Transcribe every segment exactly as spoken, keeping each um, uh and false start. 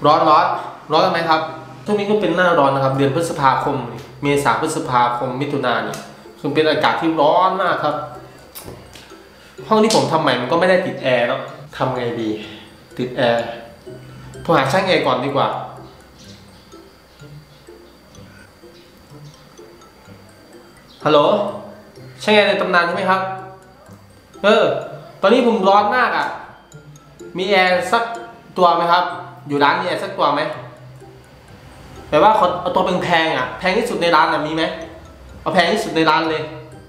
ร้อนร้อนร้อนไหมครับช่วงนี้ก็เป็นหน้าร้อนนะครับเดือนพฤษภาคมเมษาพฤษภาคมมิถุนายนเนี่ยคือเป็นอากาศที่ร้อนมากครับห้องที่ผมทำใหม่มันก็ไม่ได้ติดแอร์แล้วทำไงดีติดแอร์โทรหาช่างแอร์ก่อนดีกว่าฮัลโหลช่างแอร์ในตำนานใช่ไหมครับเออตอนนี้ผมร้อนมากอ่ะมีแอร์สักตัวไหมครับอยู่ร้านมีแอร์สักตัวไหมแต่ว่าเอาตัวแพงๆอ่ะแพงที่สุดในร้านอ่ะมีไหมเอาแพงที่สุดในร้านเลย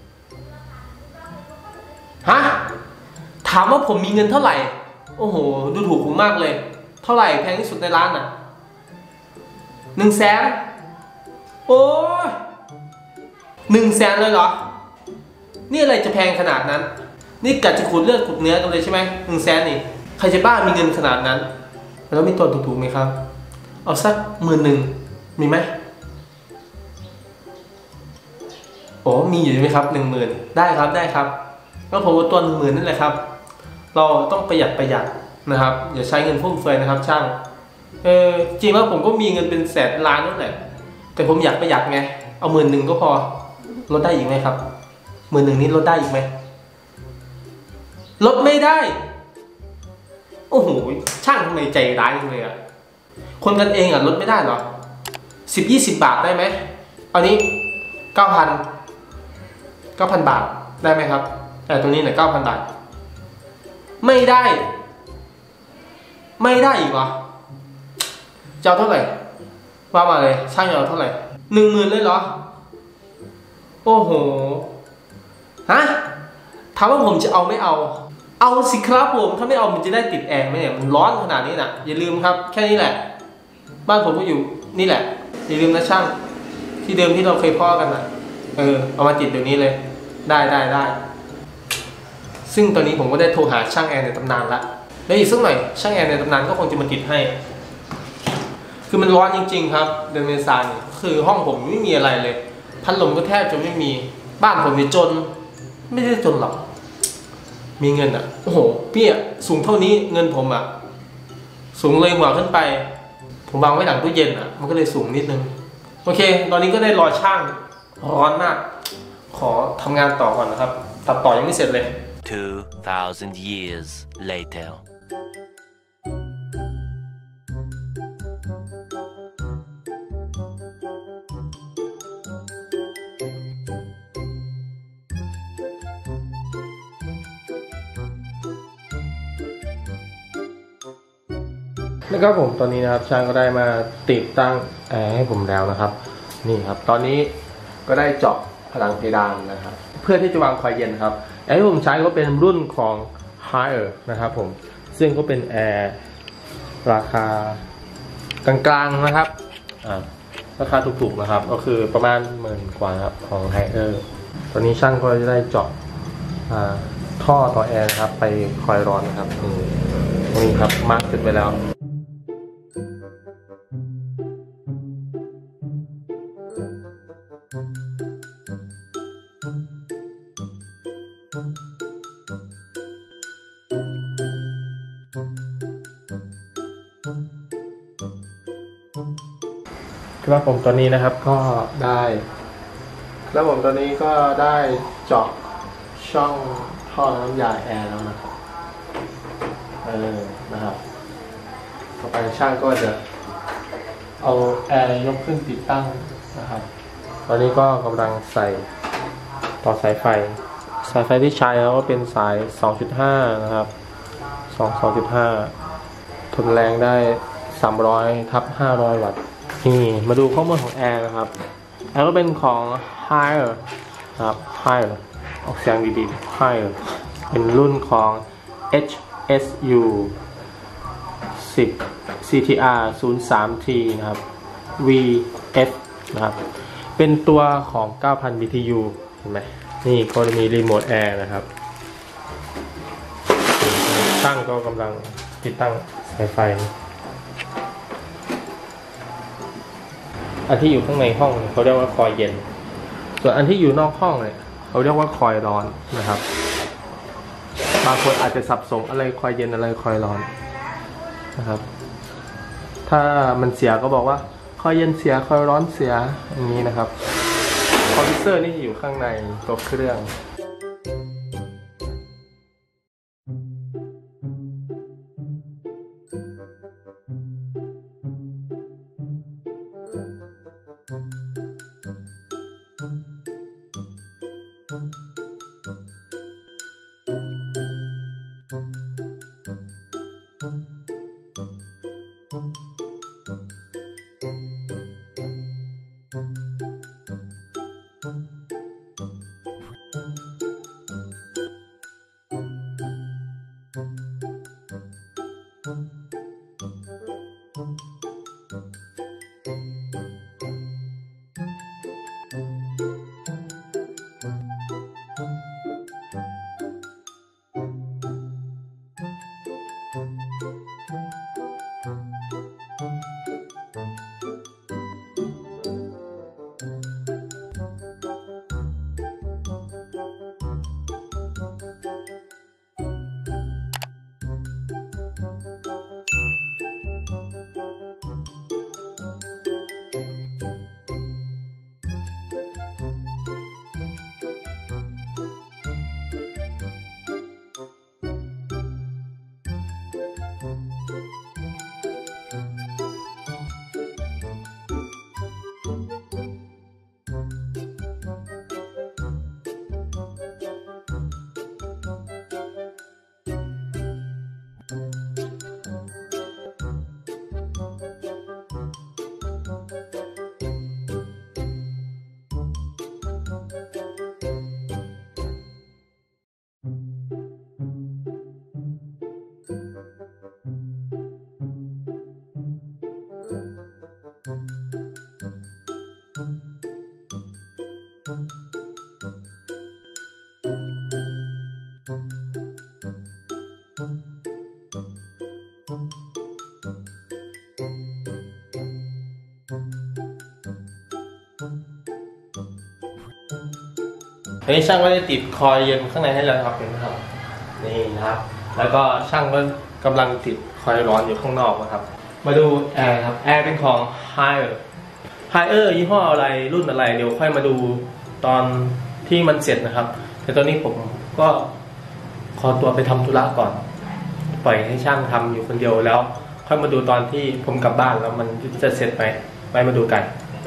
ฮะถามว่าผมมีเงินเท่าไหร่โอ้โหดูถูกผมมากเลยเท่าไหร่แพงที่สุดในร้านอ่ะหนึ่งแสนโอ้ยหนึ่งแสนเลยเหรอนี่อะไรจะแพงขนาดนั้นนี่กัดจะขุดเลือดขุดเนื้อกันเลยใช่ไหมหนึ่งแสนนี่ใครจะบ้ามีเงินขนาดนั้นแล้วมีตัวถูกๆไหมครับเอาสักหมื่นหนึ่งมีไหมโอ้มีอยู่ไหมครับหนึ่งหมื่นได้ครับได้ครับก็ผมว่าตัวหนึ่งหมื่นนั่นแหละครับเราต้องประหยัดประหยัดนะครับอย่าใช้เงินฟุ่มเฟือยนะครับช่างเออจริงแล้วผมก็มีเงินเป็นแสนล้านนั่นแหละแต่ผมอยากประหยัดไงเอาหมื่นหนึ่งก็พอลดได้อีกไหมครับหมื่นหนึ่งนี้ลดได้อีกไหมลดไม่ได้โอ้โหช่างทำไมใจร้ายจังเลยอ่ะคนกันเองอ่ะลดไม่ได้หรอสิบยี่สิบบาทได้ไหมอันนี้เก้าพันเก้าพันบาทได้ไหมครับแต่ตัวนี้เนี่ยเก้าพันบาทไม่ได้ไม่ได้อีกเหรอจะเอาเท่าไหร่ว่ามาเลยช่างจะเอาเท่าไหร่หนึ่งหมื่นเลยเหรอโอ้โหฮะถามว่าผมจะเอาไม่เอาเอาสิครับผมถ้าไม่เอามันจะได้ติดแอร์ไหมเนี่ยมันร้อนขนาดนี้นะอย่าลืมครับแค่นี้แหละบ้านผมก็อยู่นี่แหละอย่าลืมนะช่างที่เดิมที่เราเคยพ่อกันนะเออเอามาติดเดี๋ยวนี้เลยได้ได้ได้ซึ่งตอนนี้ผมก็ได้โทรหาช่างแอร์ในตำนานละแล้วอีกสักหน่อยช่างแอร์ในตำนานก็คงจะมาติดให้คือมันร้อนจริงๆครับเดือนเมษายนคือห้องผมไม่มีอะไรเลยพัดลมก็แทบจะไม่มีบ้านผมเนี่ยจนไม่ได้จนหรอกมีเงินอ่ะโอ้โหพี่อ่ะสูงเท่านี้เงินผมอ่ะสูงเลยหัวขึ้นไปผมวางไว้หลังตู้เย็นอ่ะมันก็เลยสูงนิดนึงโอเคตอนนี้ก็ได้รอช่างร้อนมากขอทำงานต่อก่อนนะครับตัดต่อยังไม่เสร็จเลย two thousand years later นะครับผมตอนนี้นะครับช่างก็ได้มาติดตั้งแอร์ให้ผมแล้วนะครับนี่ครับตอนนี้ก็ได้เจาะผนังเพดานนะครับเพื่อที่จะวางคอยเย็นครับแอร์ที่ผมใช้ก็เป็นรุ่นของ Haier นะครับผมซึ่งก็เป็นแอร์ราคากลางๆนะครับอ่าราคาถูกๆนะครับก็คือประมาณหมื่นกว่าครับของ Haier ตอนนี้ช่างก็จะได้เจาะท่อต่อแอร์ครับไปคอยร้อนนะครับนี่ครับมาร์กเสร็จไปแล้วครับผมตอนนี้นะครับก็ได้แล้วผมตอนนี้ก็ได้เจาะช่องท่อน้ำยาแอร์แล้วนะครับเออนะครับต่อไปช่างก็จะเอาแอร์ยกขึ้นติดตั้งนะครับตอนนี้ก็กำลังใส่ต่อสายไฟสายไฟที่ใช้แล้วก็เป็นสาย สองจุดห้า นะครับสอง สองจุดห้า ทนแรงได้สามร้อยทับห้าร้อยวัตต์นี่มาดูข้อมูลของแอร์นะครับแอร์ก็เป็นของ Haier ครับ Haier ออกเสียงดีๆ Haier เป็นรุ่นของ เอช เอส ยู สิบ ซี ที อาร์ ศูนย์ สาม ที นะครับ วี เอฟ นะครับเป็นตัวของ เก้าพัน บี ที ยู เห็นไหมนี่ก็จะมีรีโมทแอร์นะครับช่างก็กำลังติดตั้งสายไฟอันที่อยู่ข้างในห้องเขาเรียกว่าคอยเย็นส่วนอันที่อยู่นอกห้องเนี่ยเขาเรียกว่าคอยร้อนนะครับบางคนอาจจะสับสนอะไรคอยเย็นอะไรคอยร้อนนะครับถ้าถ้ามันเสียก็บอกว่าคอยเย็นเสียคอยร้อนเสียอย่างนี้นะครับคอมพิวเตอร์นี่อยู่ข้างในตัวเครื่องอันนี้ช่างก็ได้ติดคอยเย็นข้างในให้แล้วครับเห็นไหมครับนี่นะครับแล้วก็ช่างก็กำลังติดคอยร้อนอยู่ข้างนอกนะครับมาดูแอร์ครับแอร์เป็นของ Haier Haier ยี่ห้ออะไรรุ่นอะไรเดี๋ยวค่อยมาดูตอนที่มันเสร็จนะครับแต่ตอนนี้ผมก็ขอตัวไปทำธุระก่อนปล่อยให้ช่างทำอยู่คนเดียวแล้วค่อยมาดูตอนที่ผมกลับบ้านแล้วมันจะเสร็จไหมไปมาดูกันไป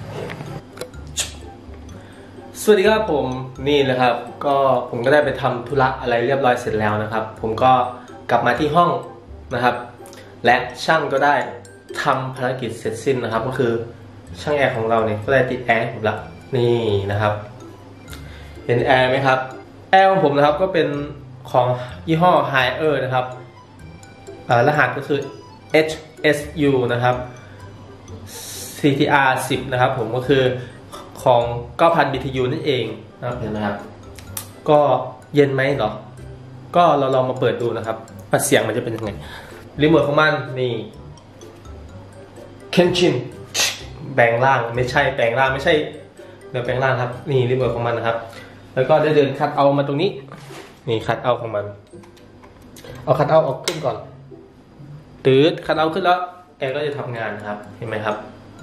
สวัสดีครับผมนี่นะครับก็ผมก็ได้ไปทำธุระอะไรเรียบร้อยเสร็จแล้วนะครับผมก็กลับมาที่ห้องนะครับและช่างก็ได้ทำภารกิจเสร็จสิ้นนะครับก็คือช่างแอร์ของเราเนี่ยก็ได้ติดแอร์ผมละนี่นะครับเห็นแอร์ไหมครับแอร์ของผมนะครับก็เป็นของยี่ห้อ Haier นะครับรหัสก็คือ เอช เอส ยู นะครับ ซี ที อาร์ สิบ นะครับผมก็คือของ เก้าพัน บี ที ยู นั่นเองนะครับเห็นไหมครับก็เย็นไหมเหรอก็เราลองมาเปิดดูนะครับว่าเสียงมันจะเป็นยังไงรีโมทของมันนี่เคนชินแปลงล่างไม่ใช่แปลงล่างไม่ใช่เดี๋ยวแปลงล่างครับนี่รีโมทของมันนะครับแล้วก็ได้เดินคัทเอามาตรงนี้นี่คัทเอาของมันเอาคัทเอาออกขึ้นก่อนตืดคัทเอาขึ้นแล้วแอร์ก็จะทำงานนะครับเห็นไหมครับ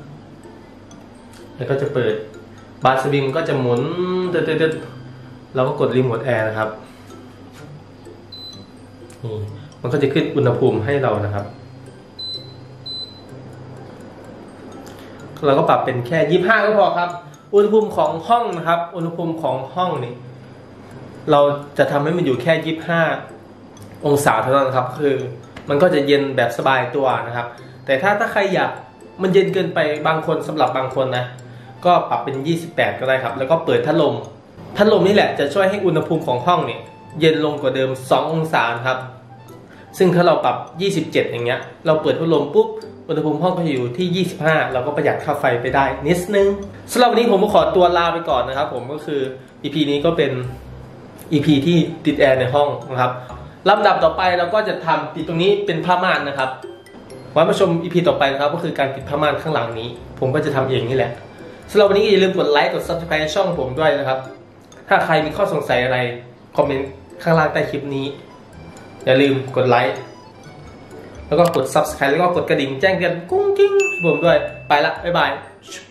แล้วก็จะเปิดบาร์สวิงก็จะหมุนตืดๆเราก็กดรีโมทแอร์นะครับนี่มันก็จะขึ้นอุณหภูมิให้เรานะครับเราก็ปรับเป็นแค่ยี่สิบห้าก็พอครับอุณหภูมิของห้องนะครับอุณหภูมิของห้องนี่เราจะทำให้มันอยู่แค่ยี่สิบห้าองศาเท่านั้นครับคือมันก็จะเย็นแบบสบายตัวนะครับแต่ถ้าถ้าใครอยากมันเย็นเกินไปบางคนสำหรับบางคนนะก็ปรับเป็นยี่สิบแปดก็ได้ครับแล้วก็เปิดพัดลมพัดลมนี่แหละจะช่วยให้อุณหภูมิของห้องเนี่ยเย็นลงกว่าเดิมสององศาครับซึ่งถ้าเราปรับยี่สิบเจ็ดอย่างเงี้ยเราเปิดพัดลมปุ๊บอุณหภูมิห้องก็อยู่ที่ยี่สิบห้าเราก็ประหยัดค่าไฟไปได้นิดนึงสำหรับวันนี้ผมก็ขอตัวลาไปก่อนนะครับผมก็คือ อี พี นี้ก็เป็น อี พี ที่ติดแอร์ในห้องนะครับลำดับต่อไปเราก็จะทำติดตรงนี้เป็นผ้าม่านนะครับไว้มาชม อี พี ต่อไปนะครับก็คือการติดผ้าม่านข้างหลังนี้ผมก็จะทำเองนี่แหละสำหรับวันนี้อย่าลืมกดไลค์กด ซับสไครบ์ ช่องผมด้วยนะครับถ้าใครมีข้อสงสัยอะไรคอมเมนต์ข้างล่างใต้คลิปนี้อย่าลืมกดไลค์แล้วก็กด ซับสไครบ์ แล้วก็กดกระดิ่งแจ้งเตือนกุ้งกิ้งให้ผมด้วยไปละบ๊ายบาย